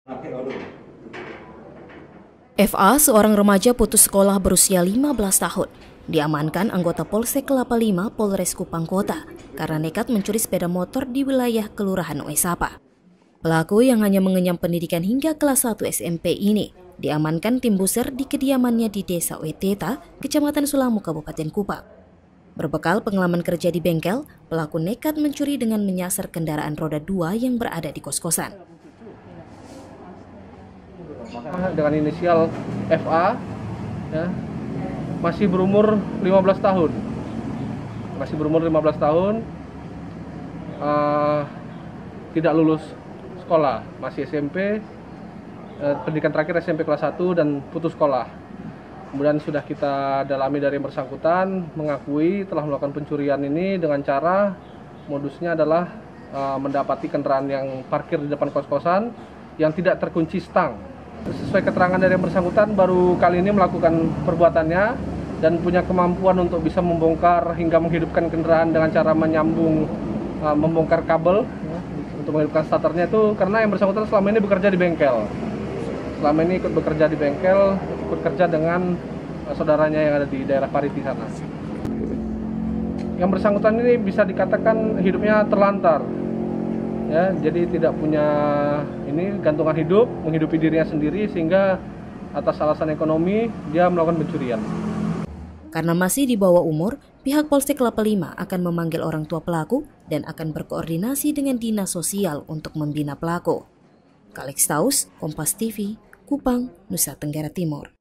FA, seorang remaja putus sekolah berusia 15 tahun, diamankan anggota Polsek Kelapa 5 Polres Kupang Kota karena nekat mencuri sepeda motor di wilayah Kelurahan Oesapa. Pelaku yang hanya mengenyam pendidikan hingga kelas 1 SMP ini diamankan tim buser di kediamannya di Desa Weteta, Kecamatan Sulamu, Kabupaten Kupang. Berbekal pengalaman kerja di bengkel, pelaku nekat mencuri dengan menyasar kendaraan roda 2 yang berada di kos-kosan. Dengan inisial FA, ya, masih berumur 15 tahun. Tidak lulus sekolah, masih SMP, pendidikan terakhir SMP kelas 1 dan putus sekolah. Kemudian sudah kita dalami dari yang bersangkutan, mengakui telah melakukan pencurian ini dengan cara modusnya adalah mendapati kendaraan yang parkir di depan kos-kosan yang tidak terkunci stang. Sesuai keterangan dari yang bersangkutan, baru kali ini melakukan perbuatannya dan punya kemampuan untuk bisa membongkar hingga menghidupkan kendaraan dengan cara membongkar kabel, ya, untuk menghidupkan starternya itu karena yang bersangkutan selama ini bekerja di bengkel. Selama ini ikut bekerja di bengkel, ikut kerja dengan saudaranya yang ada di daerah Pariti sana. Yang bersangkutan ini bisa dikatakan hidupnya terlantar. Ya, jadi tidak punya gantungan hidup, menghidupi dirinya sendiri sehingga atas alasan ekonomi dia melakukan pencurian. Karena masih di bawah umur, pihak Polsek Kelapa 5 akan memanggil orang tua pelaku dan akan berkoordinasi dengan dinas sosial untuk membina pelaku. Kalix Taus, Kompas TV, Kupang, Nusa Tenggara Timur.